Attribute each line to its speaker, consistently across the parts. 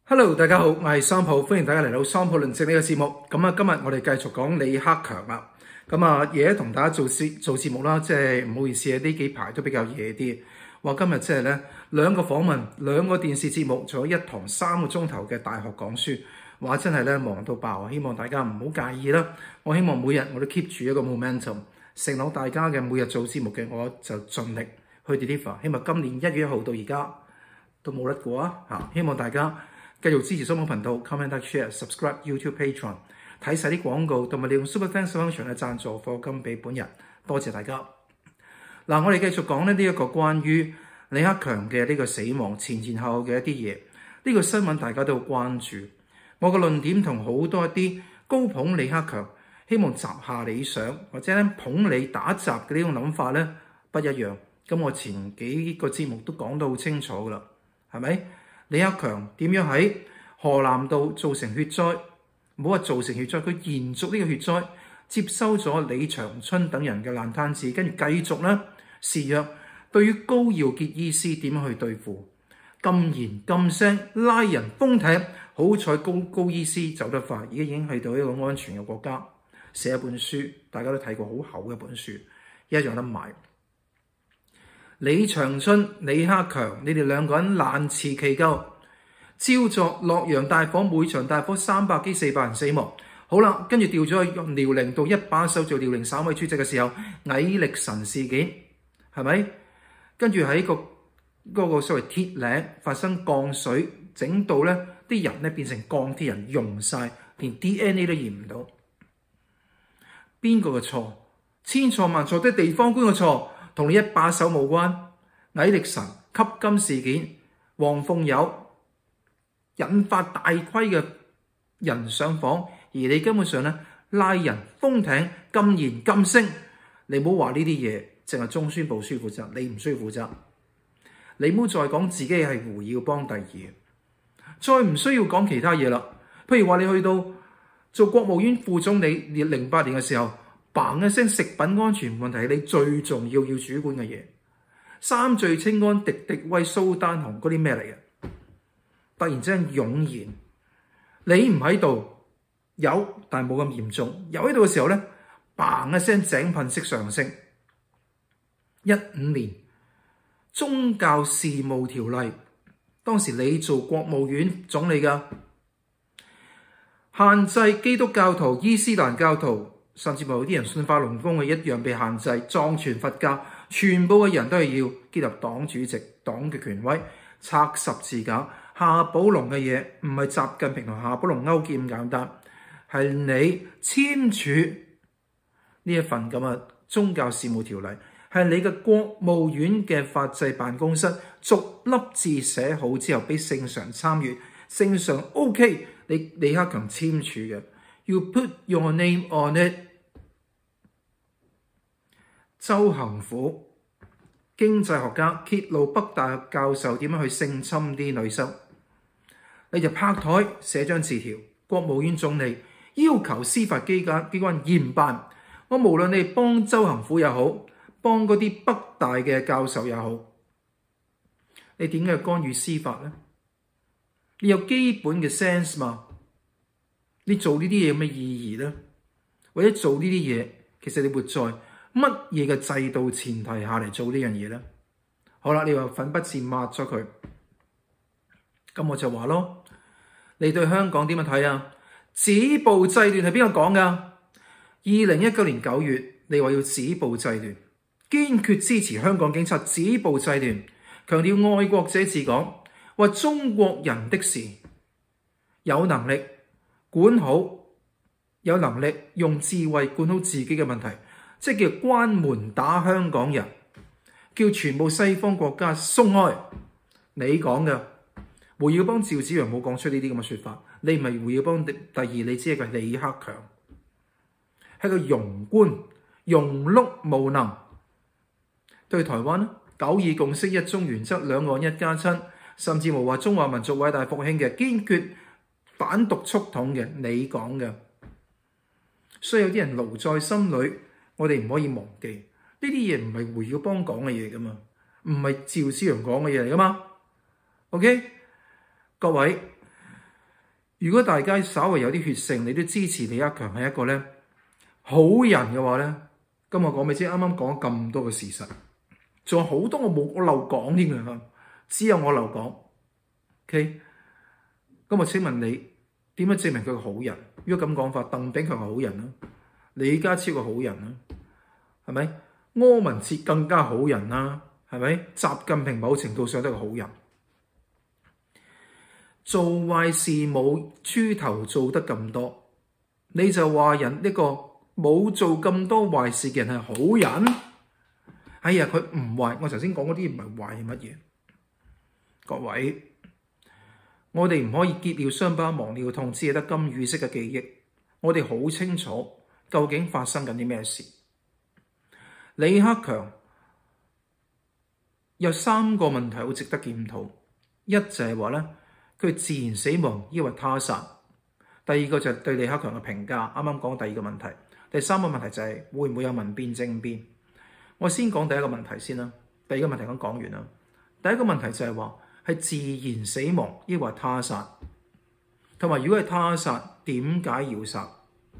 Speaker 1: Hello， 大家好，我係桑普，歡迎大家嚟到桑普論證呢個節目。咁啊，今日我哋繼續講李克強啦。咁啊，夜同大家做節目啦，即係唔好意思啊，呢幾排都比較夜啲。話今日即係咧兩個訪問，兩個電視節目，仲有一堂3個鐘頭嘅大學講書，話真係咧忙到爆啊！希望大家唔好介意啦。我希望每日我都 keep 住一個 momentum， 承諾大家嘅每日做節目嘅，我就盡力去 deliver。希望今年1月1號到而家都冇甩過啊！希望大家繼續支持桑普頻道 ，comment、like、share、subscribe YouTube Patreon， 睇晒啲廣告，同埋利用 Super Thanks Function 嘅贊助課金俾本人，多謝大家。嗱，我哋繼續講呢一個關於李克強嘅呢個死亡前後嘅一啲嘢。呢個新聞大家都好關注。我嘅論點同好多一啲高捧李克強，希望襲下理想或者咧捧你打襲嘅呢種諗法咧不一樣。咁我前幾個節目都講得好清楚噶啦，係咪？李克強點樣喺河南道造成血災？唔好話造成血災，佢延續呢個血災，接收咗李長春等人嘅爛攤子，跟住繼續咧示弱。對於高耀潔醫師點樣去對付？禁言禁聲拉人封艇，好彩高醫師走得快，而家已經去到一個安全嘅國家。寫一本書，大家都睇過，好厚嘅一本書，一樣有得買。李長春、李克強，你哋兩個人難辭其咎，照作洛陽大火，每場大火300幾400人死亡。好啦，跟住調咗去遼寧道一把手做遼寧省委主席嘅時候，蟻力神事件係咪？跟住喺嗰個所謂鐵嶺發生降水，整到咧啲人咧變成鋼鐵人，溶晒，連 DNA 都驗唔到。邊個嘅錯？千錯萬錯都係地方官嘅錯，同你一把手無關。蟻力神吸金事件，黃鳳友引發大規嘅人上訪，而你根本上咧拉人封艇、禁言禁聲，你唔好話呢啲嘢淨係中宣部需負責，你唔需要負責。你唔好再講自己係胡耀邦第二，再唔需要講其他嘢啦。譬如話你去到做國務院副總理，08年嘅時候，嘭一聲食品安全問題係你最重要主管嘅嘢。三聚氰胺、敵敵畏、蘇丹紅嗰啲咩嚟嘅？突然之間湧現，你唔喺度有，但係冇咁嚴重。有喺度嘅時候咧，嘭一聲井噴式上升。15年宗教事務條例，當時你做國務院總理㗎，限制基督教徒、伊斯蘭教徒，甚至乎有啲人信法輪功嘅一樣被限制。藏傳佛教全部嘅人都係要結合黨主席、黨嘅權威，拆十字架。夏寶龍嘅嘢唔係習近平同夏寶龍勾結咁簡單，係你簽署呢一份咁嘅宗教事務條例，係你嘅國務院嘅法制辦公室逐粒字寫好之後，俾聖上參閱，聖上 OK， 你李克強簽署嘅 ，You put your name on it。周行虎經濟學家揭露北大教授點樣去性侵啲女生，你就拍台寫張字條，國務院總理要求司法機關嚴辦。我無論你幫周行虎又好，幫嗰啲北大嘅教授又好，你點解干預司法呢？你有基本嘅 sense 嘛？你做呢啲嘢有咩意義呢？或者做呢啲嘢，其實你活在乜嘢嘅制度前提下嚟做呢樣嘢呢？好啦，你話粉筆字抹咗佢，咁我就話咯，你對香港點樣睇啊？止暴制亂係邊個講噶？2019年9月，你話要止暴制亂，堅決支持香港警察止暴制亂，強調愛國者治港，話中國人的事，有能力管好，有能力用智慧管好自己嘅問題，即係叫關門打香港人，叫全部西方國家鬆開。你講嘅胡耀邦、趙紫陽冇講出呢啲咁嘅說法，你唔係胡耀邦第二，你只係個李克強，係個庸官，庸碌無能。對台灣呢，9·2共識、一中原則、兩岸一家親，甚至無話中華民族偉大復興嘅，堅決反獨促統嘅，你講嘅。所以有啲人牢在心裏，我哋唔可以忘記呢啲嘢，唔係胡耀邦講嘅嘢噶嘛，唔係趙紫陽講嘅嘢嚟噶嘛。OK， 各位如果大家稍微有啲血性，你都支持李克強係一個咧好人嘅話咧，咁我講俾你知，啱啱講咁多嘅事實，仲有好多我漏講添嘅，只有我漏講。OK， 咁我請問你點樣證明佢係好人？如果咁講法，鄧炳強係好人啦，李家超係好人啦，係咪？柯文哲更加好人啦，係咪？習近平某程度上都係好人。做壞事冇豬頭做得咁多，你就話人呢個冇做咁多壞事嘅人係好人？哎呀，佢唔壞，我頭先講嗰啲唔係壞係乜嘢？各位，我哋唔可以結了傷疤忘了痛，只係得金與色嘅記憶。我哋好清楚究竟發生緊啲咩事。李克強有3個問題好值得檢討，一就係話咧，佢自然死亡抑或他殺；第二個就係對李克強嘅評價，啱啱講第二個問題；第三個問題就係會唔會有民變政變。我先講第一個問題先啦，第二個問題講完啦。第一個問題就係話係自然死亡抑或他殺，同埋如果係他殺，點解要殺？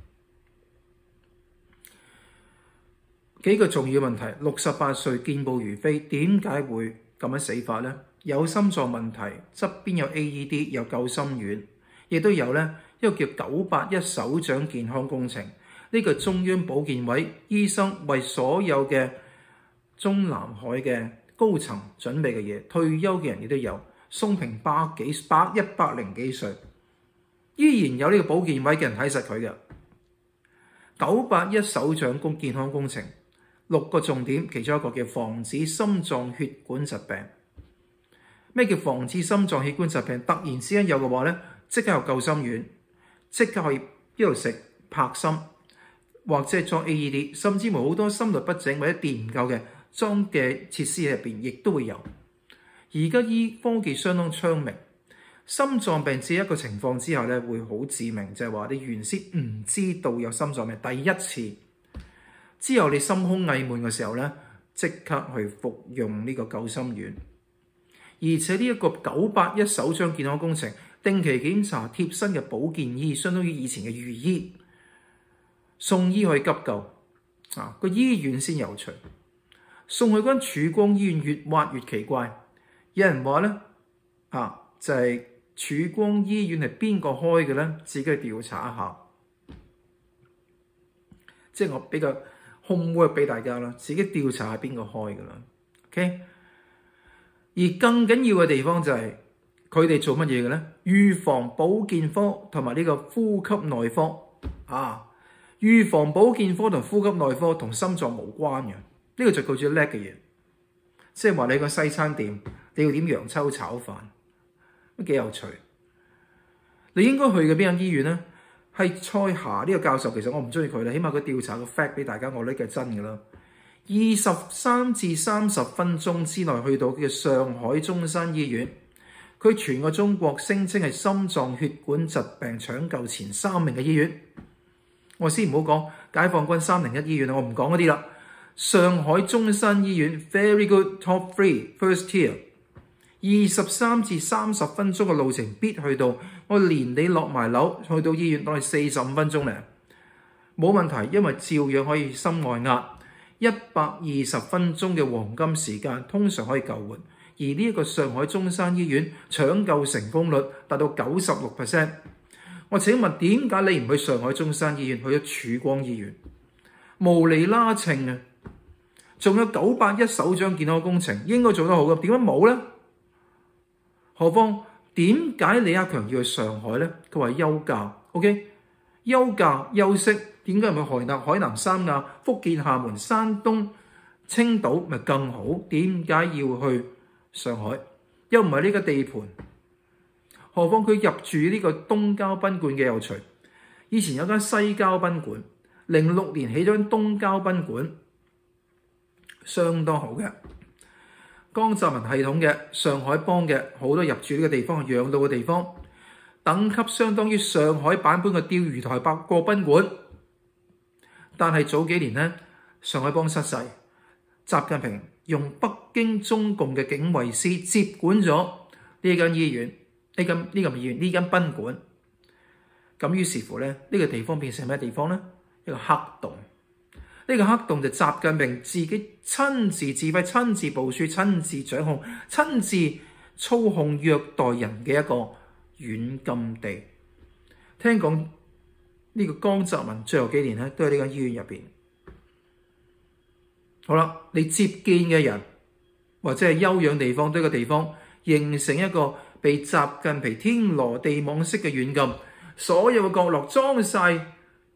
Speaker 1: 幾個重要問題。68歲健步如飛，點解會咁樣死法呢？有心臟問題，側邊有 AED， 有救心丸，亦都有呢一個叫981首長健康工程。呢個中央保健委醫生為所有嘅中南海嘅高層準備嘅嘢，退休嘅人亦都有。宋平100零幾歲，依然有呢個保健委嘅人睇實佢嘅。981首長健康工程6個重點，其中一個叫防止心臟血管疾病。咩叫防止心臟血管疾病？突然之間有嘅話咧，即刻有救心丸，即刻可以一路食拍心，或者係裝 AED， 甚至乎好多心律不整或者電唔夠嘅裝嘅設施喺入邊，亦都會有。而家醫科技相當昌明，心臟病只一個情況之下咧會好致命，就係話你原先唔知道有心臟病，第一次之後你心胸翳悶嘅時候咧，即刻去服用呢個救心丸。而且呢一個981首長健康工程，定期檢查貼身嘅保健醫，相當於以前嘅御醫，送醫去急救個醫院先有趣。送去間曙光醫院越挖越奇怪，有人話咧就係曙光醫院係邊個開嘅咧？自己去調查一下。即係我比較 homework 俾大家啦，自己調查係邊個開嘅啦。OK。而更緊要嘅地方就係佢哋做乜嘢嘅咧？預防保健科同埋呢個呼吸內科預防保健科同呼吸內科同心臟無關嘅，呢個就佢最叻嘅嘢。即係話你個西餐店，你要點洋葱炒飯，都幾有趣。你應該去嘅邊間醫院咧？係蔡霞呢個教授，其實我唔中意佢啦，起碼佢調查個 fact 俾大家，我呢個係真嘅啦。23至30分鐘之內去到嘅上海中山醫院，佢全個中國聲稱係心臟血管疾病搶救前3名嘅醫院。我先唔好講解放軍301醫院，我唔講嗰啲啦。上海中山醫院 very good top 3 first tier， 23至30分鐘嘅路程必去到，我連你落埋樓去到醫院都係45分鐘咧，冇問題，因為照樣可以心外壓。120分鐘嘅黃金時間，通常可以救援。而呢一個上海中山醫院搶救成功率達到 96%。我請問點解你唔去上海中山醫院，去咗曙光醫院？無厘拉稱啊！仲有981首長健康工程應該做得好嘅，點解冇呢？何況點解李克強要去上海呢？佢話休假 ，OK， 休假休息。點解唔去海南三亞、福建廈門、山東、青島咪更好？點解要去上海？又唔係呢個地盤？何況佢入住呢個東郊賓館嘅有趣。以前有間西郊賓館，06年起咗間東郊賓館，相當好嘅。江澤民系統嘅上海幫嘅好多入住呢個地方，養老嘅地方，等級相當於上海版本嘅釣魚台百貨賓館。但係早幾年咧，上海幫失勢，習近平用北京中共嘅警衛司接管咗呢間醫院、呢間賓館。 咁於是乎咧，呢個地方變成咩地方咧？一個黑洞。呢個黑洞就習近平自己親自指揮、親自部署、親自掌控、親自操控、虐待人嘅一個軟禁地。聽講呢個江澤民最後幾年咧，都喺呢間醫院入邊。好啦，你接見嘅人或者係休養地方，呢個地方形成一個被習近平天羅地網式嘅軟禁，所有嘅角落裝晒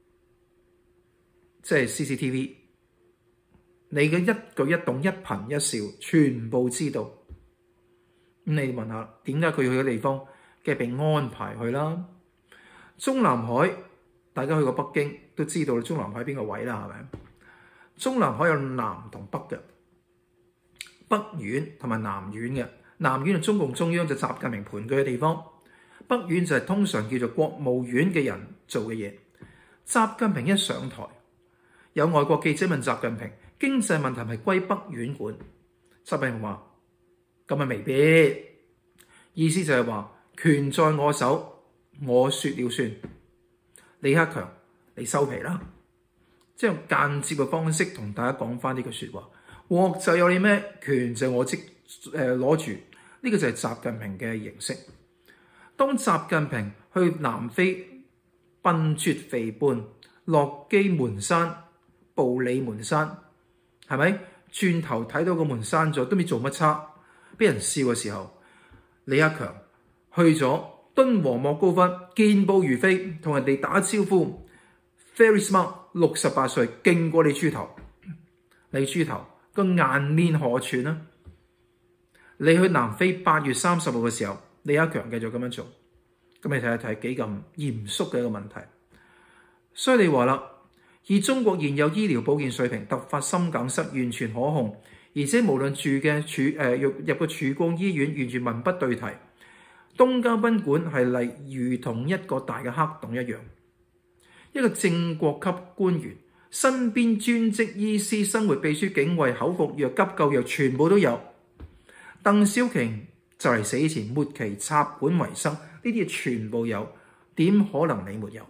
Speaker 1: 即係 CCTV， 你嘅一舉一動、一顰一笑，全部知道。咁你問下，點解佢去嘅地方，梗係被安排去啦？中南海，大家去過北京都知道中南海邊個位啦，係咪？中南海有南同北嘅，北院同埋南院嘅。南院係中共中央就習近平盤踞嘅地方，北院就係通常叫做國務院嘅人做嘅嘢。習近平一上台，有外國記者問習近平經濟問題係歸北院管，習近平話咁啊未必，意思就係話權在我手，我説了算。李克強，你收皮啦！即係用間接嘅方式同大家講翻呢句説話，鑊就有你咩，權就我攞住，呢個就係習近平嘅形式。當習近平去南非笨拙肥胖、落基門山、步履門山，係咪？轉頭睇到個門山咗，都唔知做乜差，俾人笑嘅時候，李克強去咗敦煌莫高窟，健步如飛，同人哋打招呼 ，very smart， 68歲，勁過你豬頭，你豬頭個顏面何存啊？你去南非8月30號嘅時候，李克強繼續咁樣做，咁你睇一睇幾咁嚴肅嘅一個問題。所以你話啦，以中國現有醫療保健水平，突發心梗塞完全可控，而且無論住嘅入個曙光醫院完全文不對題。東交賓館係如同一個大嘅黑洞一樣，一個正國級官員身邊專職醫師、生活秘書、警衛、口服藥、急救藥全部都有。鄧小平就嚟死前末期插管維生，呢啲嘢全部有，點可能你沒有？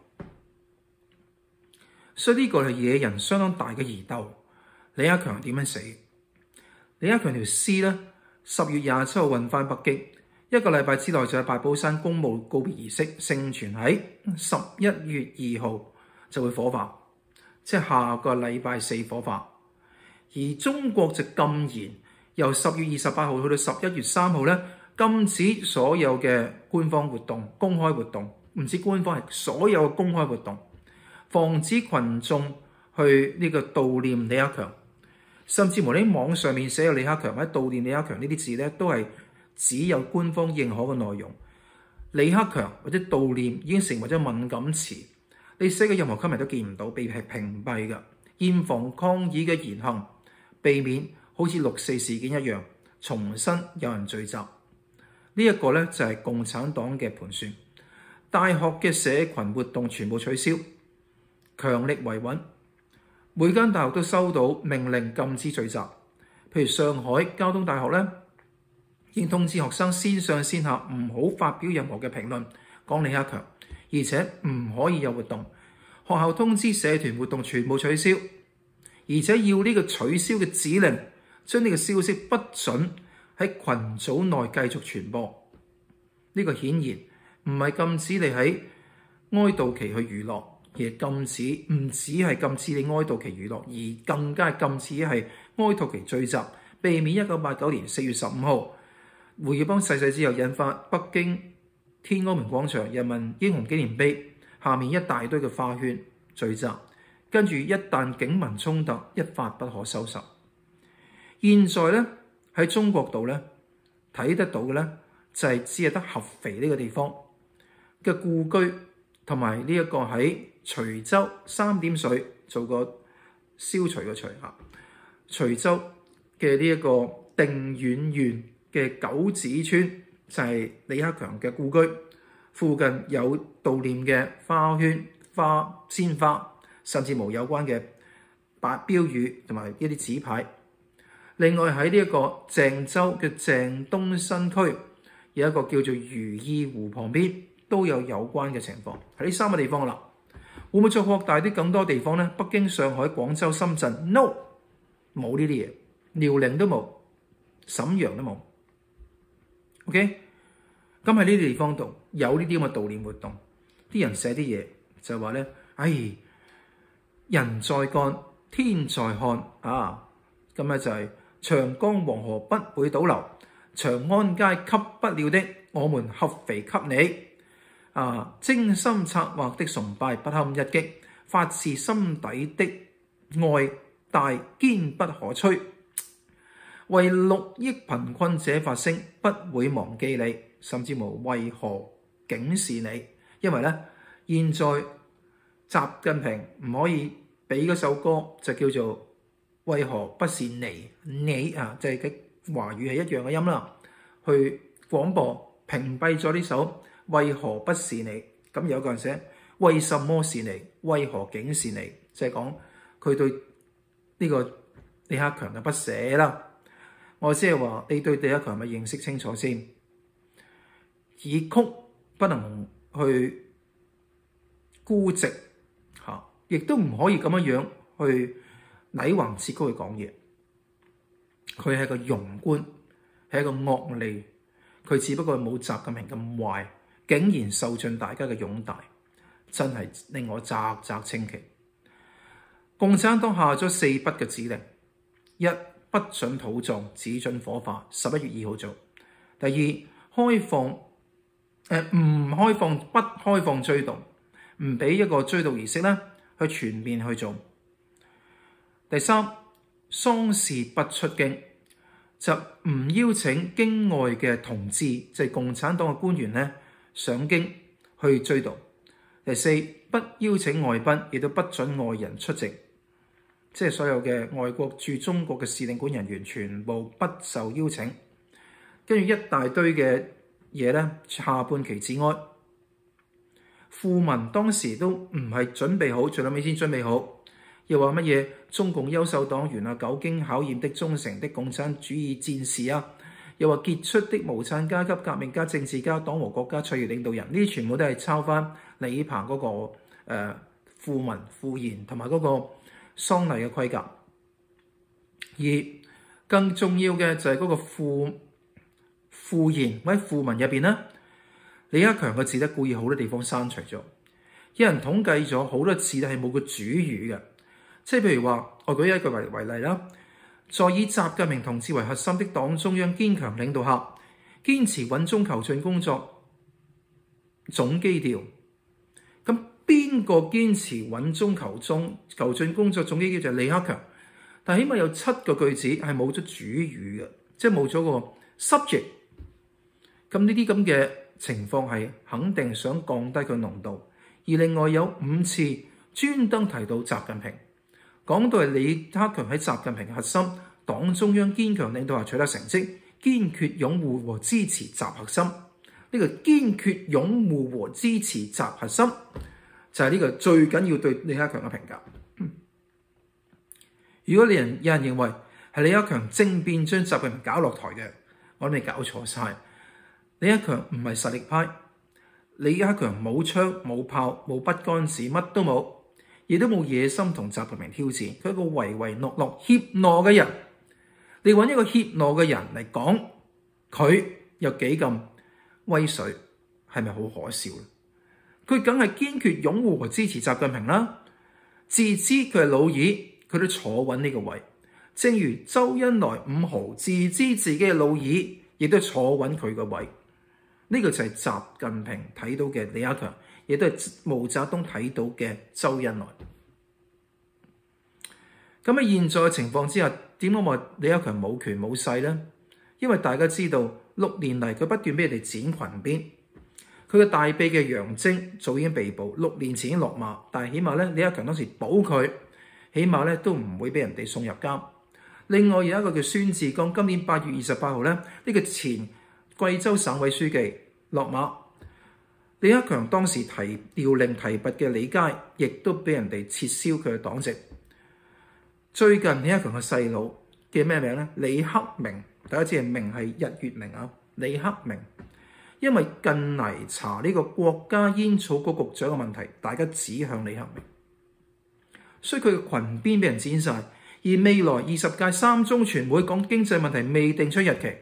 Speaker 1: 所以呢個係惹人相當大嘅疑竇。李克強點樣死？李克強條屍咧，10月27號運翻北京。1個禮拜之內就喺八寶山公墓告別儀式，盛傳喺11月2號就會火化，即係下個禮拜4火化。而中國就禁言，由10月28號去到11月3號咧，禁止所有嘅官方活動、公開活動，唔止官方係所有嘅公開活動，防止群眾去呢個悼念李克強，甚至乎喺網上面寫有李克強或者悼念李克強呢啲字咧，都係只有官方認可嘅內容。李克強或者悼念已經成為咗敏感詞，你寫嘅任何 comment 都見唔到，被屏蔽嘅。嚴防抗議嘅言行，避免好似6.4事件一樣重新有人聚集。呢一個咧就係共產黨嘅盤算。大學嘅社群活動全部取消，強力維穩。每間大學都收到命令禁止聚集，譬如上海交通大學咧，已經通知學生先上先下唔好發表任何嘅評論講李克強，而且唔可以有活動。學校通知社團活動全部取消，而且要呢個取消嘅指令，將呢個消息不准喺群組內繼續傳播。呢個顯然唔係禁止你喺哀悼期去娛樂，而係禁止唔止係禁止你哀悼期娛樂，而更加係禁止係哀悼期聚集，避免1989年4月15號胡耀邦逝世之後引發北京天安門廣場人民英雄紀念碑下面一大堆嘅花圈聚集，跟住一旦警民衝突，一發不可收拾。現在咧喺中國度咧睇得到嘅咧就係只係得合肥呢個地方嘅故居，同埋呢一個喺徐州3點水做個消除嘅除嚇，徐州嘅呢一個定遠縣嘅九子村就係李克強嘅故居，附近有悼念嘅花圈、鮮花，甚至無有關嘅標語同埋一啲紙牌。另外喺呢一個鄭州嘅鄭東新區有一個叫做如意湖旁邊， 都有關嘅情況。喺呢3個地方啦，會唔會再擴大啲更多地方呢？北京、上海、廣州、深圳 ，no， 冇呢啲嘢，遼寧都冇，瀋陽都冇。OK， 咁喺呢啲地方度有呢啲咁嘅悼念活動，啲人寫啲嘢就話咧，人在幹，天在看啊！咁咧就係長江黃河不會倒流，長安街給不了的，我們合肥給你。精心策劃的崇拜不堪一擊，發自心底的愛大堅不可摧。為6億貧困者發聲，不會忘記你，甚至無為何竟是你？因為咧，現在習近平唔可以俾嗰首歌就叫做為何不是你？你就係嘅華語係一樣嘅音啦，去廣播屏蔽咗呢首為何不是你？咁有個人寫為什麼是你？為何竟是你？即係講佢對呢個李克強嘅不捨啦。我即係話你對李克強咪認識清楚先，以曲不能去孤寂亦都唔可以咁樣去禮橫切曲去講嘢。佢係個庸官，係一個惡吏，佢只不過冇習近平咁壞，竟然受盡大家嘅擁戴，真係令我嘖嘖稱奇。共產黨下咗4不嘅指令：一、不准土葬，只准火化，11月2號做；第二，唔開放追悼，唔俾一個追悼儀式咧去全面去做；第三，喪事不出京，就唔邀請京外嘅同志，即係共產黨嘅官員咧上京去追悼；第四，不邀請外賓，亦都不准外人出席。即係所有嘅外國駐中國嘅使領館人員全部不受邀請，跟住一大堆嘅嘢咧，下半旗致哀。訃聞當時都唔係準備好，最後尾先準備好，又話乜嘢中共優秀黨員久經考驗的忠誠的共產主義戰士又話傑出的無產階級革命家、政治家、黨和國家卓越領導人，呢啲全部都係抄翻李鵬嗰個訃聞訃言同埋嗰個喪禮嘅規格。而更重要嘅就係嗰個訃言或者訃文入邊咧，李克強嘅字咧故意好多地方刪除咗。有人統計咗好多字咧係冇個主語嘅，即係譬如話，我舉一句為例啦，在以習近平同志為核心的黨中央堅強領導下，堅持穩中求進工作總基調。咁邊個堅持穩中求進工作總基調就係李克強，但起碼有7個句子係冇咗主語嘅，即係冇咗個 subject。咁呢啲咁嘅情況係肯定想降低佢濃度。而另外有5次專登提到習近平，講到係李克強喺習近平嘅核心黨中央堅強領導下取得成績，堅決擁護和支持習核心。呢個堅決擁護和支持習核心就係呢個最緊要對李克強嘅評價。如果有人認為係李克強政變將習近平搞落台嘅，我諗你搞錯晒。李克強唔係實力派，李克強冇槍冇炮冇筆桿子，乜都冇，亦都冇野心同習近平挑戰。佢係一個唯唯諾諾怯懦嘅人。你揾一個怯懦嘅人嚟講，佢有幾咁威水，係咪好可笑咧？佢梗係堅決擁護和支持習近平啦。自知佢係老二，佢都坐穩呢個位。正如周恩來5豪自知自己係老二，亦都坐穩佢個位。呢個就係習近平睇到嘅李克強，亦都係毛澤東睇到嘅周恩來。咁喺現在嘅情況之下，點解話李克強冇權冇勢呢？因為大家知道6年嚟佢不斷俾人哋剪裙邊，佢嘅大秘嘅楊晶早已經被捕，6年前已經落馬，但係起碼咧李克強當時保佢，起碼咧都唔會俾人哋送入監。另外有一個叫孫志剛，今年8月28號咧，呢個前貴州省委書記落馬，李克強當時調令提拔嘅李佳，亦都俾人哋撤銷佢嘅黨籍。最近李克強嘅細佬叫咩名咧？李克明，大家知係明係日月明啊。李克明因為近嚟查呢個國家煙草局局長嘅問題，大家指向李克強，所以佢嘅裙邊俾人剪晒。而未來20屆三中全會講經濟問題未定出日期，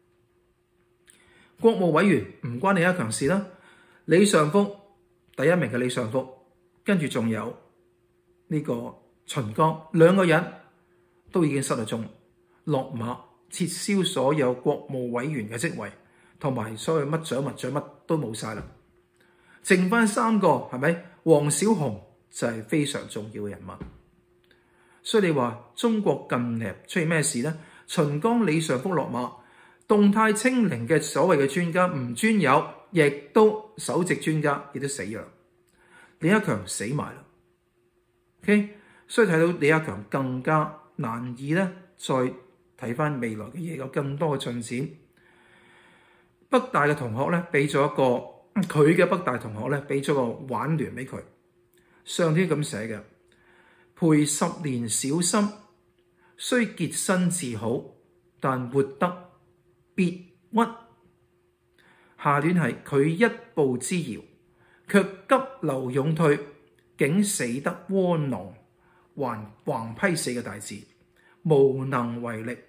Speaker 1: 國務委員唔關李克強事啦。李尚福第一名嘅李尚福，跟住仲有呢個秦剛，兩個人都已經失咗蹤，落馬撤銷所有國務委員嘅職位，同埋所有乜獎物獎乜都冇晒啦，剩翻3個係咪？黃小紅就係非常重要嘅人物。所以你話中國近嚟出現咩事呢？秦剛、李尚福落馬，動態清零嘅所謂嘅專家吳尊友，亦都首席專家亦都死咗，李克強死埋啦。OK， 所以睇到李克強更加難以咧再睇翻未來嘅嘢，有更多嘅進展。北大嘅同學咧俾咗一個佢嘅北大同學咧俾咗個挽聯俾佢，上天咁寫嘅。陪10年小心，雖潔身自好，但活得別屈。下聯係佢一步之遙，卻急流勇退，竟死得窩囊，橫批4個大字，無能為力。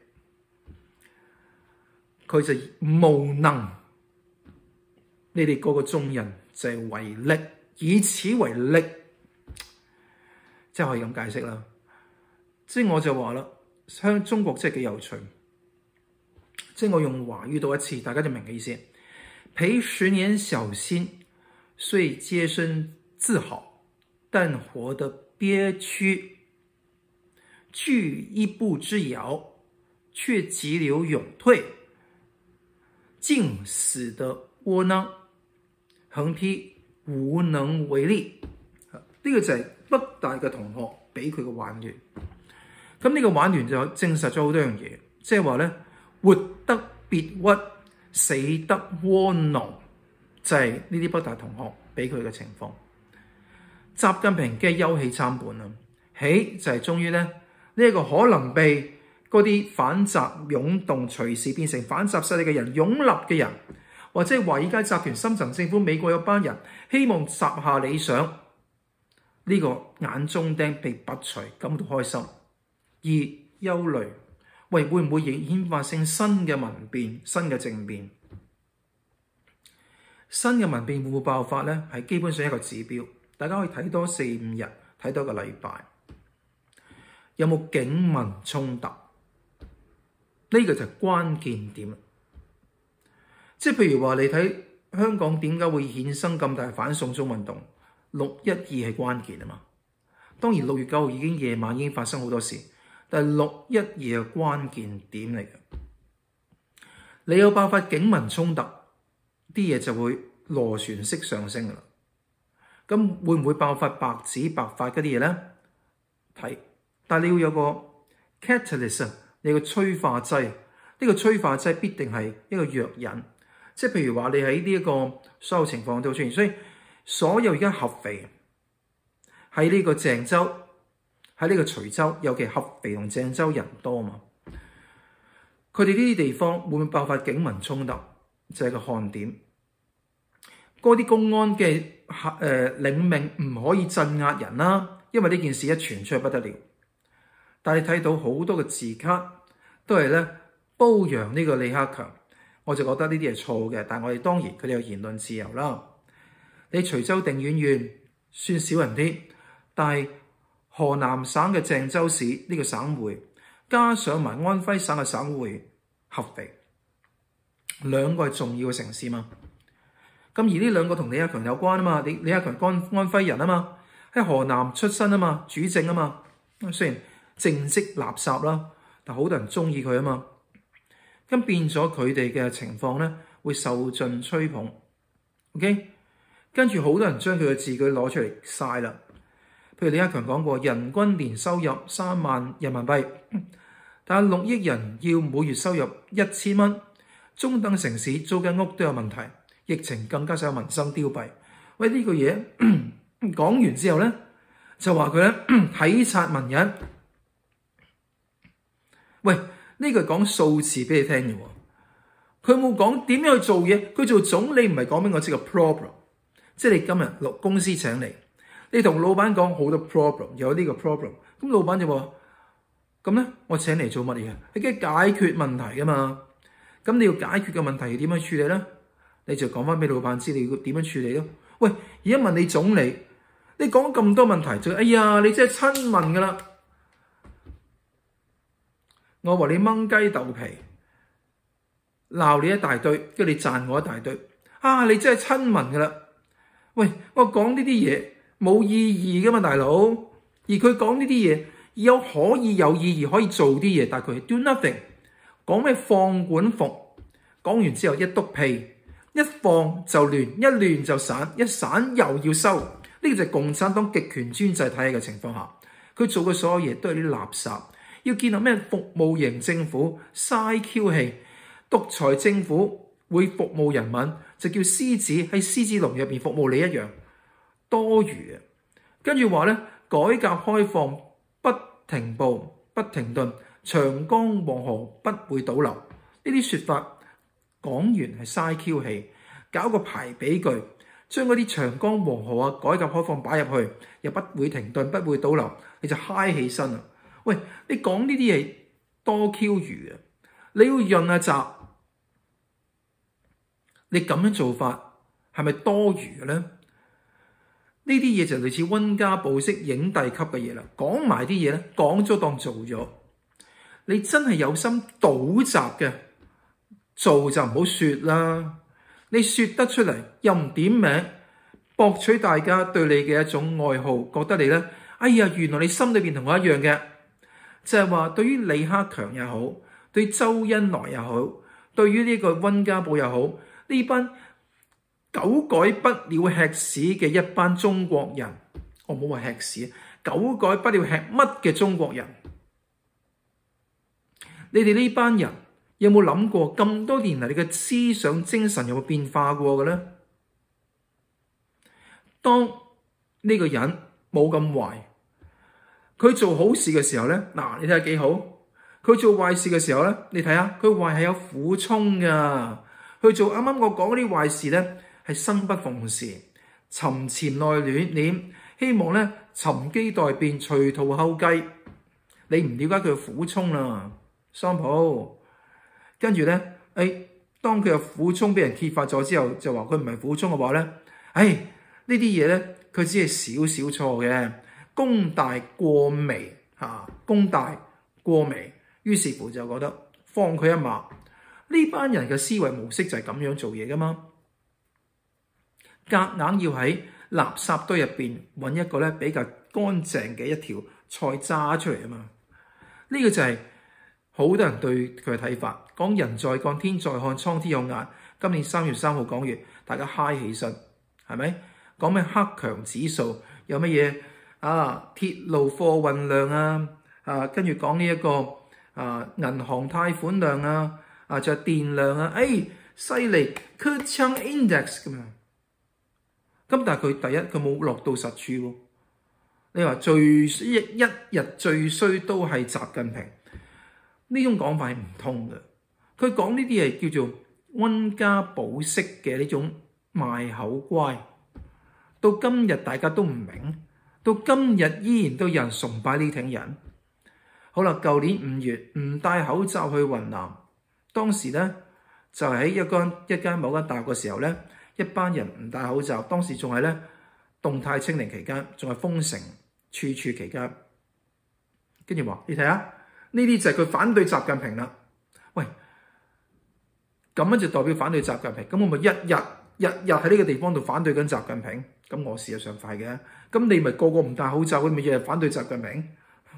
Speaker 1: 佢就無能，你哋個個眾人就係為力，以此為力。即係可以咁解釋啦，即係我就話啦，中國真係幾有趣。即係我用華語讀一次，大家就明嘅意思。陪10年小心，雖潔身自好，但活得憋屈；據一步之遙，卻急流勇退，竟死得窩囊，橫批無能為力。呢個就係北大嘅同學俾佢嘅挽聯。咁呢個挽聯就證實咗好多樣嘢，即係話咧，活得別屈，死得窩囊，就係呢啲北大同學俾佢嘅情況。習近平嘅休喜參半啦，喜就係終於咧呢一個可能被嗰啲反習湧動隨時變成反習勢力嘅人擁立嘅人，或者係華爾街集團、深層政府、美國有班人希望集下理想。呢個眼中釘被拔除，感到開心，而憂慮，喂，會唔會演化成新嘅民變、新嘅政變？新嘅民變會唔會爆發呢？係基本上一個指標，大家可以睇多4-5日，睇多一個禮拜，有冇警民衝突？呢個就係關鍵點。即係譬如話，你睇香港點解會衍生咁大反送中運動？6.12係關鍵啊嘛，當然6月9號已經夜晚已經發生好多事，但係6.12係關鍵點嚟嘅。你有爆發警民衝突，啲嘢就會螺旋式上升噶啦。咁會唔會爆發白紙白髮嗰啲嘢咧？睇，但係你要有個 catalyst， 你有個催化劑，呢個催化劑必定係一個藥引，即係譬如話你喺呢一個所有情況都出現，所以。所有而家合肥喺呢個鄭州，喺呢個徐州，尤其合肥同鄭州人多嘛，佢哋呢啲地方會唔會爆發警民衝突？就係個看點。嗰啲公安嘅領命唔可以鎮壓人啦，因為呢件事一傳出去不得了。但係你睇到好多嘅字卡都係咧褒揚呢個李克強，我就覺得呢啲係錯嘅。但係我哋當然佢哋有言論自由啦。你徐州定遠縣算少人啲，但係河南省嘅鄭州市呢個省會，加上埋安徽省嘅省會合肥，兩個係重要嘅城市嘛。咁而呢兩個同李克強有關啊嘛，李克強安徽人啊嘛，喺河南出身啊嘛，主政啊嘛。雖然政績垃圾啦，但好多人中意佢啊嘛。咁變咗佢哋嘅情況咧，會受盡吹捧。OK。跟住好多人將佢嘅字句攞出嚟晒啦，譬如李克強講過，人均年收入3萬人民幣，但係6億人要每月收入1000蚊，中等城市租間屋都有問題，疫情更加使有民生凋敝。喂，呢個嘢講完之後咧，就話佢咧體察民人。喂，呢個講數字俾你聽嘅喎， 佢冇講點樣去做嘢。佢做總理唔係講俾我知個 problem， 即係你今日落公司請你，你同老闆講好多 problem， 有呢個 problem， 咁老闆就話咁咧，我請你做乜嘢？你梗係解決問題㗎嘛。咁你要解決嘅問題點樣處理咧？你就講翻俾老闆知你要點樣處理咯。喂，而家問你總理，你講咁多問題，就哎呀，你真係親民㗎啦。我話你掹雞鬥皮，鬧你一大堆，跟住你讚我一大堆。啊，你真係親民㗎啦。喂，我講呢啲嘢冇意義㗎嘛，大佬。而佢講呢啲嘢可以有意義，可以做啲嘢，但係佢 do nothing。講咩放管服，講完之後一篤屁，一放就亂，一亂就散，一散又要收。呢個就係共產黨極權專制體系嘅情況下，佢做嘅所有嘢都係啲垃圾。要建立咩服務型政府，嘥 Q 氣，獨裁政府會服務人民，就叫獅子喺獅子籠入邊服務你一樣，多餘啊！跟住話咧，改革開放不停步不停頓，長江黃河不會倒流。呢啲説法講完係嘥 Q 氣，搞個排比句，將嗰啲長江黃河啊改革開放擺入去，又不會停頓，不會倒流，你就嗨起身啊！喂，你講呢啲嘢多 Q 餘啊！你要潤下習，你咁樣做法係咪多餘嘅咧？呢啲嘢就類似溫家寶式影帝級嘅嘢啦，講埋啲嘢咧，講咗當做咗。你真係有心倒習嘅，做就唔好説啦。你説得出嚟又唔點名，博取大家對你嘅一種愛好，覺得你咧，哎呀，原來你心裏邊同我一樣嘅。就係話，對於李克強也好，對周恩來也好，對於呢個溫家寶也好，呢班久改不了吃屎嘅一班中國人，我冇話吃屎，久改不了吃乜嘅中國人，你哋呢班人有冇諗過咁多年嚟你嘅思想精神有冇變化過嘅咧？當呢個人冇咁壞，佢做好事嘅時候咧，嗱，你睇下幾好；佢做壞事嘅時候咧，你睇下佢壞係有苦衷噶。佢做啱啱我講嗰啲壞事咧，係生不逢時、沉潛內斂，希望咧尋機待變、隨途後繼。你唔了解佢嘅苦衷啦，桑普。跟住咧，當佢嘅苦衷俾人揭發咗之後，就話佢唔係苦衷嘅話咧，呢啲嘢咧，佢只係少少錯嘅。功大過微功大過微，於是乎就覺得放佢一馬。呢班人嘅思維模式就係咁樣做嘢噶嘛，夾硬要喺垃圾堆入邊揾一個咧比較乾淨嘅一條菜渣出嚟啊嘛。呢個就係好多人對佢嘅睇法。講人在幹天在看，蒼天有眼。今年3月3號講完，大家嗨起身，係咪？講咩克強指數，有乜嘢？鐵路貨運量跟住講呢一個銀行貸款量仲有電量犀利 Kerchang Index 咁樣。咁但係佢第一佢冇落到實處喎。你話一日最衰都係習近平，呢種講法係唔通嘅。佢講呢啲嘢叫做溫家寶式嘅呢種賣口乖，到今日大家都唔明。到今日依然都有人崇拜呢挺人。好啦，舊年5月唔戴口罩去雲南，當時咧就喺一間某間大學嘅時候咧，一班人唔戴口罩，當時仲係咧動態清零期間，仲係封城處處期間。跟住話你睇下，呢啲就係佢反對習近平啦。喂，咁樣就代表反對習近平，咁我咪日日喺呢個地方度反對緊習近平？咁我事實上快嘅，咁你咪個個唔戴口罩，佢咪日日反對習近平？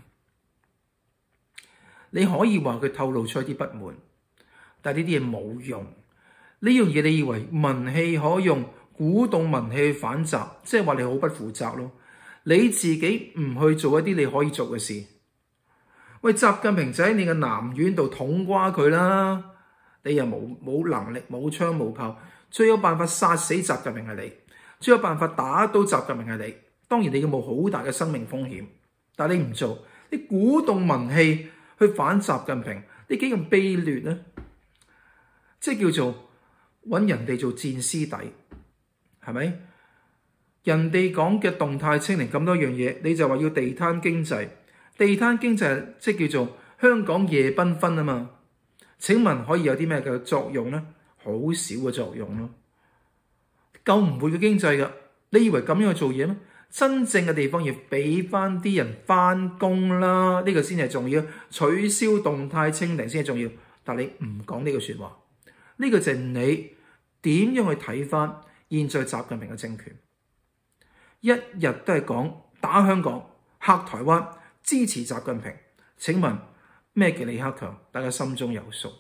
Speaker 1: 你可以話佢透露出一啲不滿，但係呢啲嘢冇用。呢樣嘢你以為民氣可用，鼓動民氣去反習，即係話你好不負責咯。你自己唔去做一啲你可以做嘅事。喂，習近平就喺你嘅南院度捅瓜佢啦，你又冇能力，冇槍冇炮，最有辦法殺死習近平係你。最有辦法打到習近平係你，當然你要冒好大嘅生命風險，但係你唔做，你鼓動民氣去反習近平，你幾咁卑劣呢？ 即係叫做揾人哋做墊屍底，係咪？人哋講嘅動態清零咁多樣嘢，你就話要地攤經濟，地攤經濟即係叫做香港夜繽紛啊嘛。請問可以有啲咩嘅作用呢？好少嘅作用咯，救唔活嘅經濟㗎。你以為咁樣去做嘢咩？真正嘅地方要俾翻啲人翻工啦，呢個先係重要。取消動態清零先係重要，但你唔講呢句説話，呢個就係你點樣去睇翻現在習近平嘅政權？一日都係講打香港、嚇台灣、支持習近平。請問咩叫李克強？大家心中有數。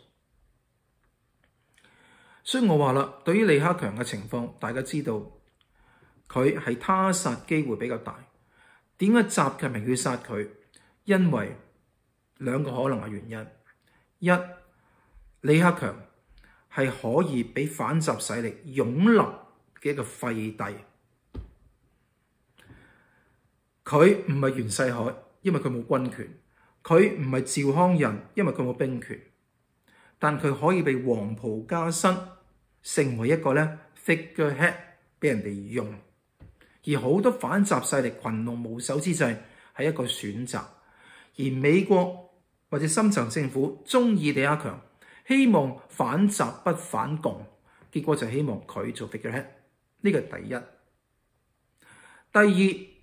Speaker 1: 所以我話啦，對於李克強嘅情況，大家知道佢係他殺機會比較大。點解習近平要殺佢？因為兩個可能嘅原因。一，李克強係可以俾反習勢力擁立嘅一個廢帝。佢唔係袁世凱，因為佢冇軍權；佢唔係趙匡胤，因為佢冇兵權。但佢可以被黃袍加身，成為一個figurehead 俾人哋用。而好多反習勢力群龍無首之際係一個選擇。而美國或者深層政府中意李克強，希望反習不反共，結果就希望佢做 figurehead。呢個係第一。第二，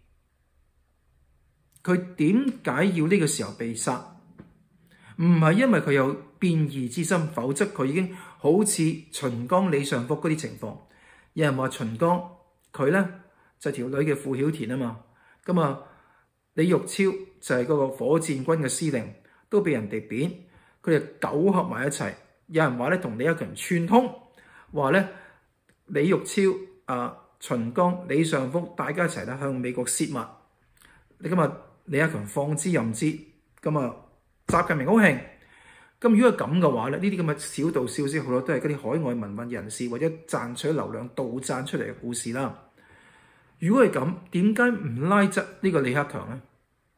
Speaker 1: 佢點解要呢個時候被殺？唔係因為佢有變異之心，否則佢已經好似秦剛、李尚福嗰啲情況。有人話秦剛佢就條女嘅傅曉田啊嘛，咁啊李玉超就係嗰個火箭軍嘅司令，都俾人哋扁，佢哋糾合埋一齊。有人話同李克強串通，話李玉超、秦剛、李尚福大家一齊向美國泄密。你今日李克強放之任之，咁啊習近平好興。咁如果係咁嘅話呢啲咁嘅小道消息好多都係嗰啲海外民運人士或者賺取流量杜撰出嚟嘅故事啦。如果係咁，點解唔拉質呢個李克強呢？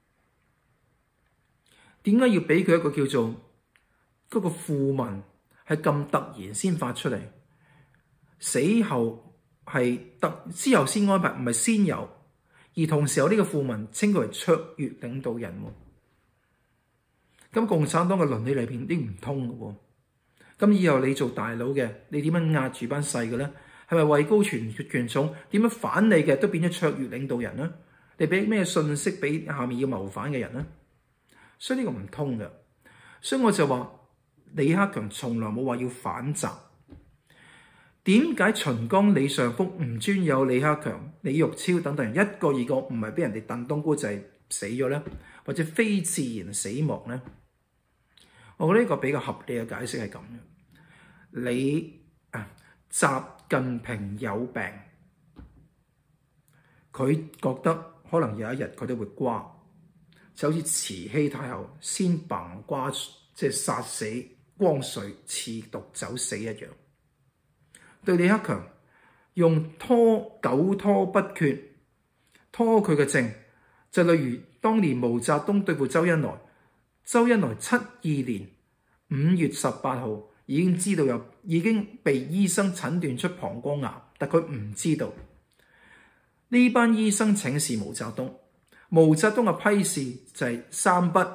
Speaker 1: 點解要俾佢一個叫做嗰個訃聞係咁突然先發出嚟？死後係之後先安排，唔係先有。而同時有呢個訃聞稱佢為卓越領導人。咁共產黨嘅倫理裏邊啲唔通嘅喎。咁以後你做大佬嘅，你點樣壓住班細嘅呢？係咪位高權重？點樣反你嘅都變咗卓越領導人呢？你俾咩信息俾下面要謀反嘅人呢？所以呢個唔通嘅。所以我就話李克強從來冇話要反習。點解秦剛、李尚福唔專有李克強、李玉超等等人一個二個唔係俾人哋燉冬菇仔死咗呢？或者非自然死亡呢？我覺得呢個比較合理嘅解釋係咁嘅。習近平有病，佢覺得可能有一日佢都會瓜，就好似慈禧太后先崩瓜，即係殺死光緒，賜毒酒死一樣。對李克強用久拖不決，拖佢嘅政，就例如當年毛澤東對付周恩來，周恩來72年5月18號已經知道已經被醫生診斷出膀胱癌，但佢唔知道。呢班醫生請示毛澤東，毛澤東嘅批示就係3不：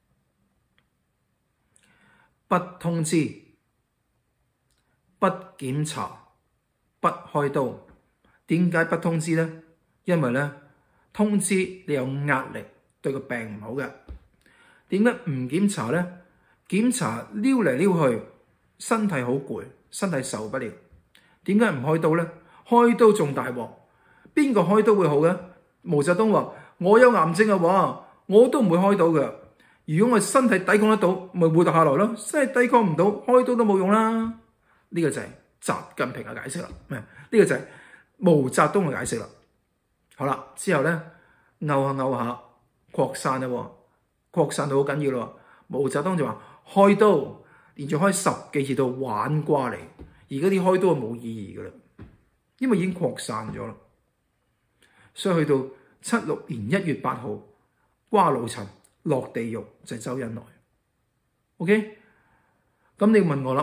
Speaker 1: 不通知、不檢查、不開刀。點解不通知呢？因為通知你有壓力，對個病唔好嘅。點解唔檢查呢？檢查撩嚟撩去，身體好攰，身體受不了。點解唔開刀呢？開刀仲大鑊，邊個開刀會好嘅？毛澤東話：我有癌症嘅話，我都唔會開刀嘅。如果我身體抵抗得到，咪活得下來咯。身體抵抗唔到，開刀都冇用啦。呢個就係習近平嘅解釋啦。呢個就係毛澤東嘅解釋啦。好啦，之後拗下擴散啦，擴散到好緊要咯。毛澤東就話開刀，連續開10幾次到玩瓜嚟。而家啲開刀係冇意義噶啦，因為已經擴散咗啦。所以去到76年1月8號，瓜老陳落地獄就係周恩來。OK， 咁你問我啦，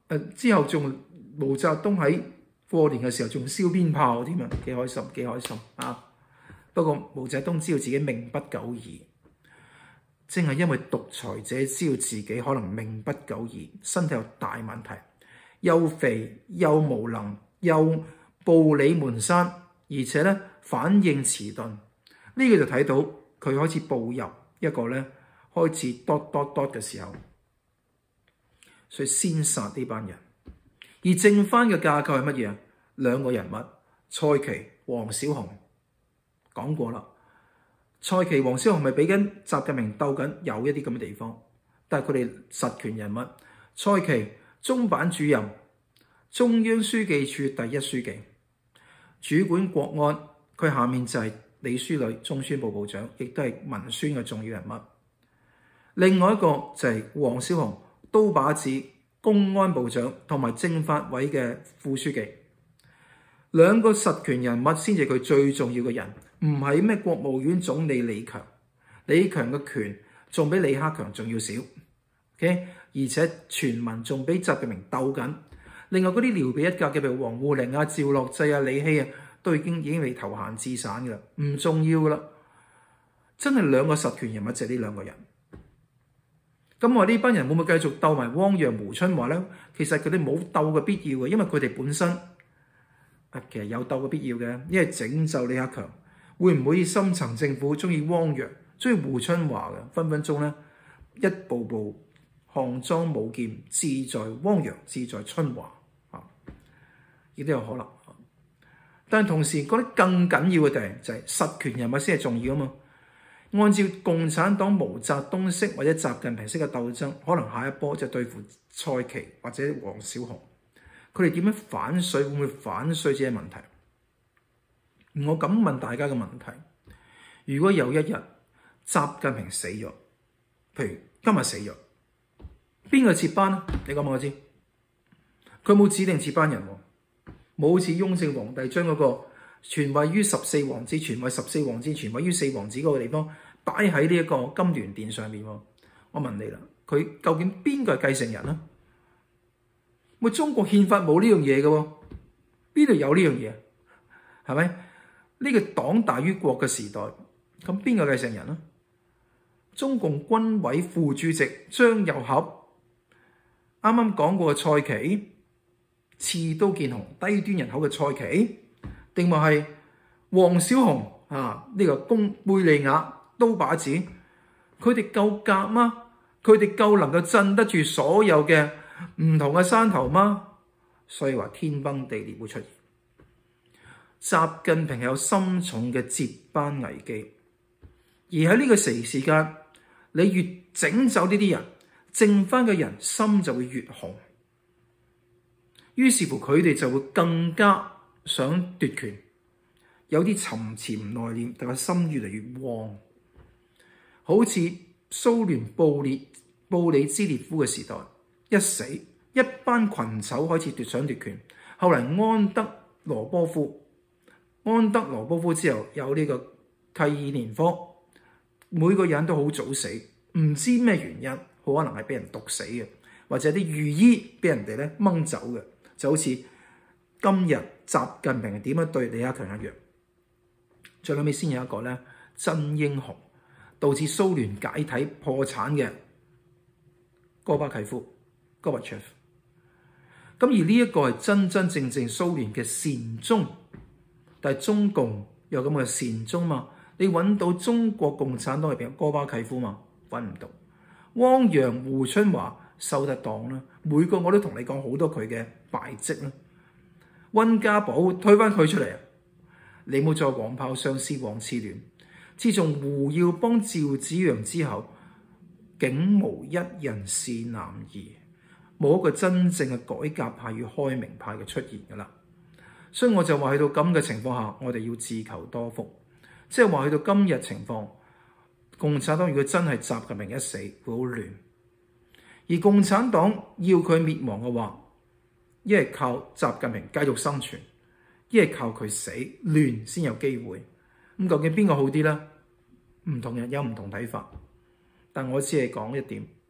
Speaker 1: 之後仲毛澤東喺過年嘅時候仲燒鞭炮添啊，幾開心啊！不過毛澤東知道自己命不久矣，正係因為獨裁者知道自己可能命不久矣，身體有大問題，又肥又無能又步履蹣跚，而且咧反應遲鈍，呢個就睇到佢開始步入一個咧開始嘅時候，所以先殺呢班人。而剩翻嘅架構係乜嘢啊？兩個人物，蔡奇、黃小紅。講過啦，蔡奇、黃小紅咪俾緊習近平鬥緊，有一啲咁嘅地方，但係佢哋實權人物。蔡奇中辦主任，中央書記處第一書記，主管國安，佢下面就係李書磊，中宣部部長，亦都係文宣嘅重要人物。另外一個就係黃小紅，刀把子公安部長同埋政法委嘅副書記，兩個實權人物先至係佢最重要嘅人。唔係咩國務院總理李強，李強嘅權仲比李克強仲要少，OK？ 而且全民仲比習近平鬥緊。另外嗰啲撩鼻一格嘅，譬如王滬寧啊、趙樂際啊、李希啊，都已經被投閒置散噶啦，唔重要噶啦。真係兩個實權人物就係呢兩個人。咁我呢班人會唔會繼續鬥埋汪洋、胡春華咧？其實佢哋冇鬥嘅必要嘅，因為佢哋本身其實有鬥嘅必要嘅，因為拯救李克強。會唔會深層政府中意汪洋、中意胡春華嘅？分分鐘咧，一步步項莊舞劍，志在汪洋，志在春華啊，亦都有可能。但係同時覺得更緊要嘅就係實權人物先係重要啊嘛。按照共產黨毛澤東式或者習近平式嘅鬥爭，可能下一波就對付蔡奇或者黃小紅。佢哋點樣反水？會唔會反水這個問題？我咁問大家嘅問題：如果有一日習近平死咗，譬如今日死咗，邊個接班咧？你講俾我知。佢冇指定接班人，冇好似雍正皇帝將嗰個傳位於14王子、傳位14王子、傳位於4王子嗰個地方擺喺呢一個金鑾殿上面。我問你啦，佢究竟邊個係繼承人咧？喂，中國憲法冇呢樣嘢嘅喎，邊度有呢樣嘢？係咪？呢個黨大於國嘅時代，咁邊個繼承人咧？中共軍委副主席張又俠，啱啱講過嘅蔡奇，刺刀見紅、低端人口嘅蔡奇，定話係黃小紅啊？呢個公貝利亞刀把子，佢哋夠格嗎？佢哋夠能夠鎮得住所有嘅唔同嘅山頭嗎？所以話天崩地裂會出現。習近平有深重嘅接班危機，而喺呢個時間，你越整走呢啲人，剩翻嘅人心就會越紅，於是乎佢哋就會更加想奪權，有啲沉潛內斂，但係心越嚟越旺，好似蘇聯布里茲列夫嘅時代，一死一班群醜開始想奪權，後嚟安德羅波夫之後有呢個契爾年科，每個人都好早死，唔知咩原因，好可能係俾人毒死嘅，或者啲御醫俾人哋咧掹走嘅，就好似今日習近平點樣對李克強一樣。最後尾先有一個咧真英雄，導致蘇聯解體破產嘅戈巴契夫 Gorbachev。咁而呢一個係真真正正蘇聯嘅善終。但係中共有咁嘅善終嘛？你揾到中國共產黨入邊戈巴契夫嘛？揾唔到。汪洋、胡春華收得檔啦，每個我都同你講好多佢嘅敗績啦。溫家寶推翻佢出嚟，你冇再黃炮相思往次亂。自從胡耀邦、趙紫陽之後，竟無一人是男兒，冇一個真正嘅改革派與開明派嘅出現噶啦。所以我就話去到咁嘅情況下，我哋要自求多福，即係話去到今日情況，共產黨如果真係習近平一死，會好亂。而共產黨要佢滅亡嘅話，一係靠習近平繼續生存，一係靠佢死，亂先有機會。咁究竟邊個好啲呢？唔同人有唔同睇法，但我只係講一點，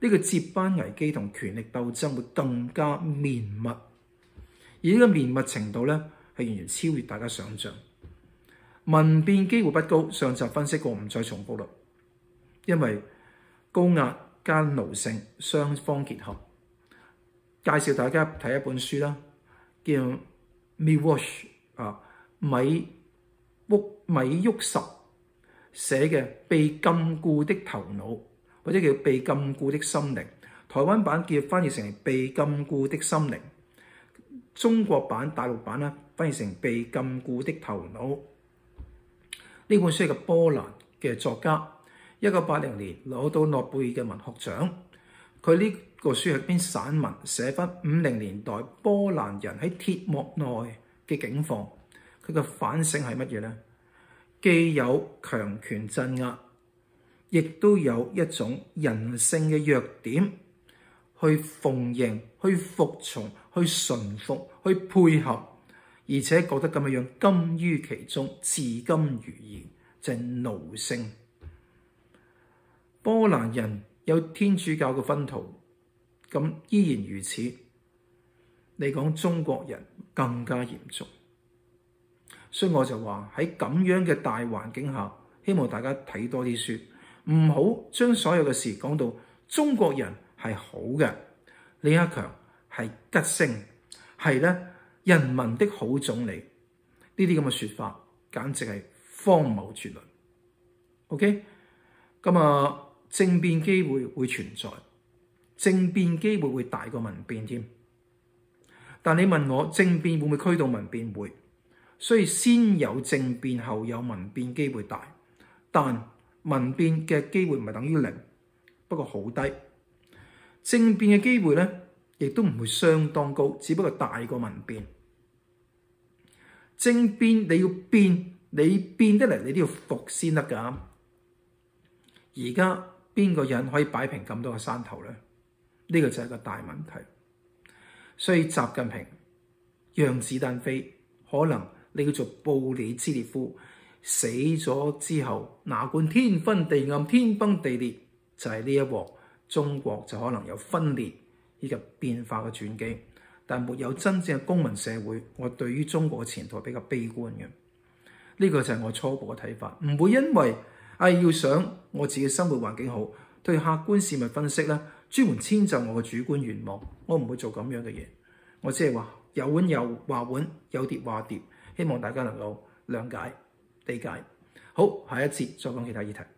Speaker 1: 呢個接班危機同權力鬥爭會更加綿密，而呢個綿密程度咧係完全超越大家想象。民變機會不高，上集分析過，唔再重複啦。因為高壓加奴性雙方結合，介紹大家睇一本書啦，叫 Miłosz 米沃什寫嘅《被禁錮的頭腦》，或者叫《被禁錮的心靈》。台灣版叫翻譯成《被禁錮的心靈》，中國版大陸版咧翻譯成《被禁錮的頭腦》。呢本書係個波蘭嘅作家，1980年攞到諾貝爾嘅文學獎。佢呢個書係篇散文，寫翻50年代波蘭人喺鐵幕內嘅境況。佢嘅反省係乜嘢呢？既有強權鎮壓，亦都有一種人性嘅弱點，去奉迎、去服從、去順服、去配合，而且覺得咁樣甘於其中，自甘如飴，就係奴性。波蘭人有天主教嘅薰陶，咁依然如此。你講中國人更加嚴重。所以我就話喺咁樣嘅大環境下，希望大家睇多啲書，唔好將所有嘅事講到中國人係好嘅，李克強係吉星，係咧人民的好總理，呢啲咁嘅説法簡直係荒謬絕倫。OK， 咁政變機會會存在，政變機會會大過民變添。但你問我政變會唔會驅動民變？會。所以先有政變後有民變機會大，但民變嘅機會唔係等於零，不過好低。政變嘅機會咧，亦都唔會相當高，只不過大過民變。政變你要變，你變得嚟你都要服先得㗎。而家邊個人可以擺平咁多個山頭咧？呢個就係個大問題。所以習近平讓子彈飛，可能你叫做布里茲列夫死咗之後，哪管天昏地暗、天崩地裂，就係呢一鑊中國就可能有分裂以及變化嘅轉機。但沒有真正嘅公民社會，我對於中國嘅前途係比較悲觀嘅。呢個就係我初步嘅睇法，唔會因為要想我自己生活環境好，對客觀事物分析咧，專門遷就我嘅主觀願望，我唔會做咁樣嘅嘢。我只係話有碗有話碗，有碟話碟，希望大家能夠諒解理解。好，下一節再講其他議題。